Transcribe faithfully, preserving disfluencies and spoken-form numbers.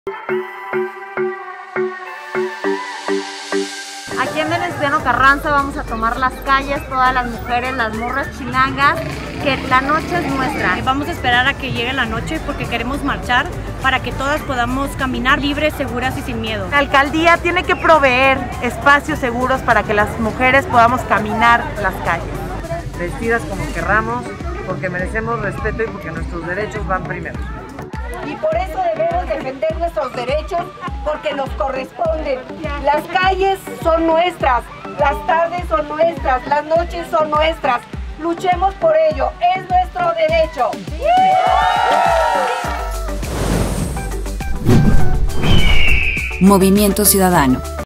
Aquí en Venustiano Carranza vamos a tomar las calles, todas las mujeres, las morras chilangas, que la noche es nuestra. Vamos a esperar a que llegue la noche porque queremos marchar para que todas podamos caminar libres, seguras y sin miedo. La alcaldía tiene que proveer espacios seguros para que las mujeres podamos caminar las calles. Vestidas como querramos, porque merecemos respeto y porque nuestros derechos van primero. Y por eso debemos defender nuestros derechos, porque nos corresponden. Las calles son nuestras, las tardes son nuestras, las noches son nuestras. Luchemos por ello, es nuestro derecho. Movimiento Ciudadano.